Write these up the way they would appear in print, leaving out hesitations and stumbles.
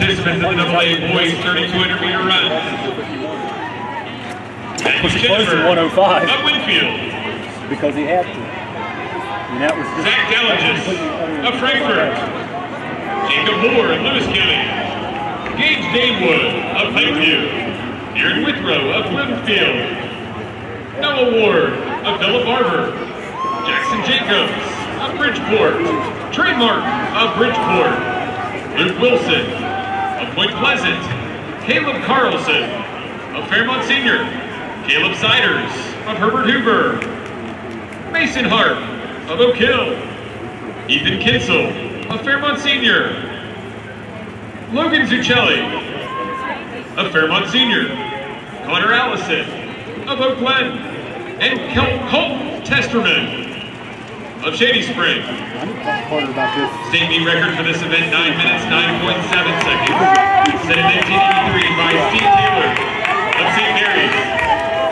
Participants in the AA Boys 3,200-meter run. Was close to 105 of Winfield. Because he had to. And that was just Zach Gallagher of Frankfort. Jacob Moore of Lewis County. Gage Damewood of Lakeview. Aaron Withrow of Bloomfield. Noah Ward of Philip Barber. Jackson Jacobs of Bridgeport. Trey Mark of Bridgeport. Luke Wilson of Point Pleasant. Caleb Carlson of Fairmont Senior. Caleb Siders of Herbert Hoover. Mason Hart of Oak Hill. Ethan Kinsel of Fairmont Senior. Logan Zucchelli of Fairmont Senior. Connor Allison of Oak Glen. And Colt Testerman of Shady Spring. State meet record for this event, 9 minutes, 9.7 seconds. Set in 1983 by Steve Taylor of St. Mary's.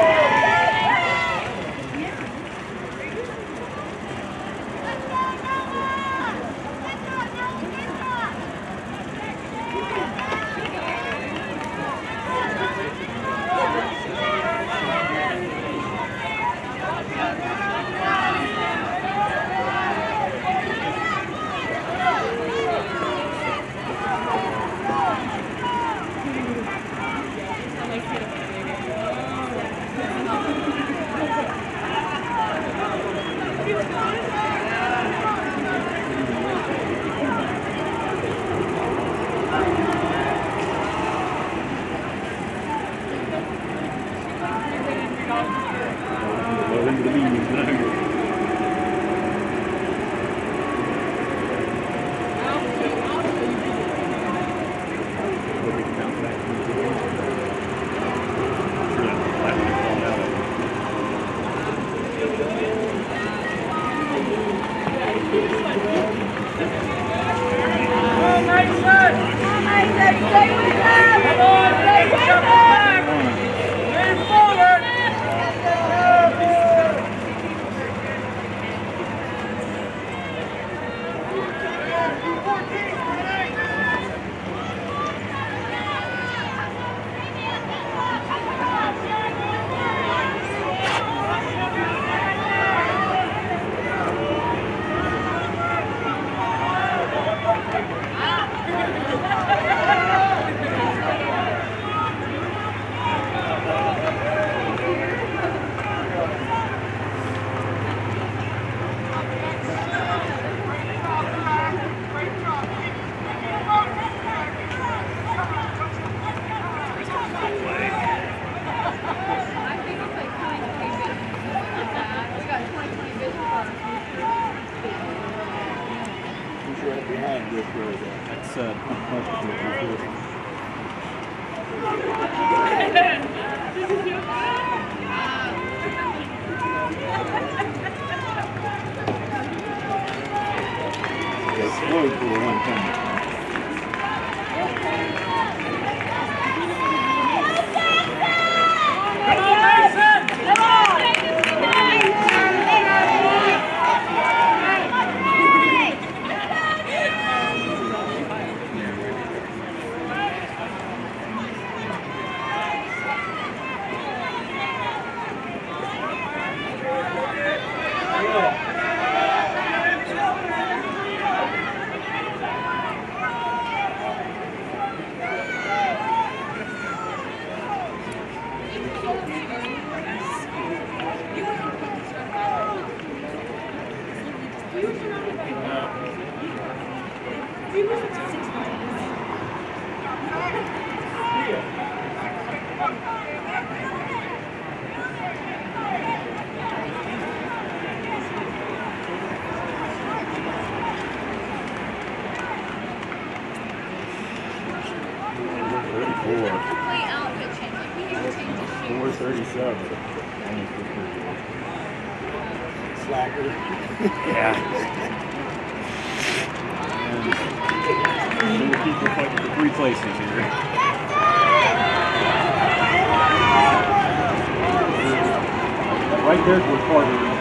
Right there's where Carter is.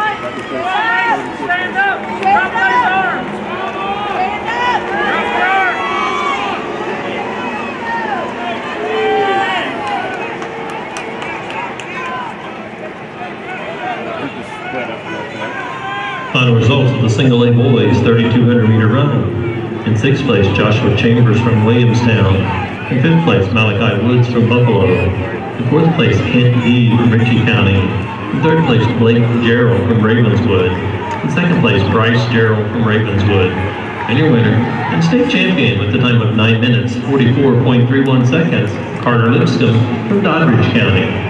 Stand up! Drop those arms! Stand up! Drop your arms! Final results of the single A boys 3,200 meter run. In 6th place, Joshua Chambers from Williamstown. In 5th place, Malachi Woods from Buffalo. In 4th place, Kent Dee from Ritchie County. In 3rd place, Blake Gerald from Ravenswood. In 2nd place, Bryce Gerald from Ravenswood. And your winner and state champion with the time of 9 minutes, 44.31 seconds, Carter Lipscomb from Doddridge County.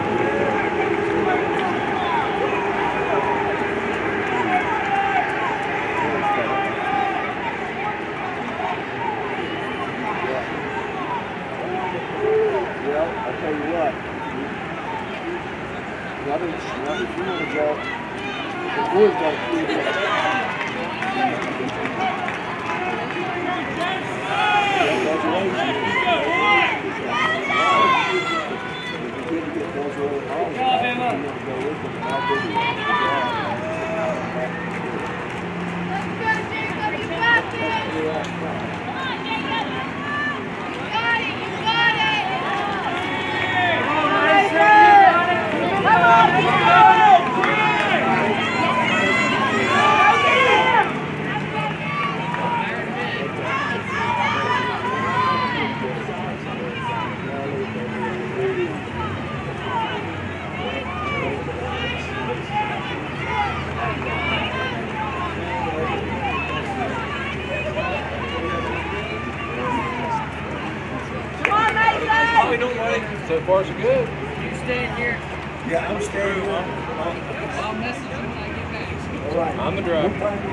So far, so good. You staying here? Yeah, I'm staying here. I'll message you when I get back. All right. I'm the driver.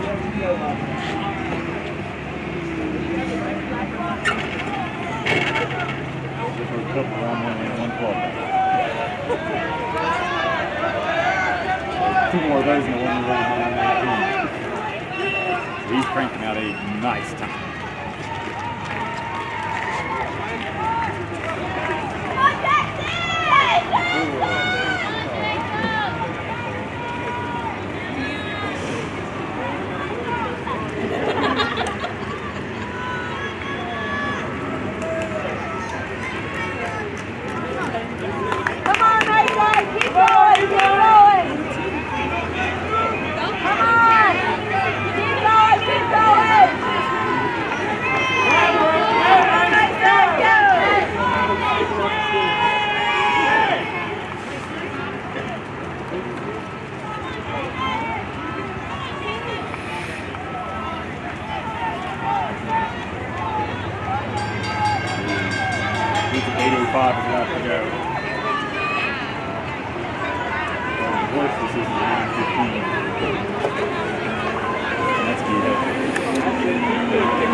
A couple around one club. 2 more of those in the one around. He's cranking out a nice time. That's good.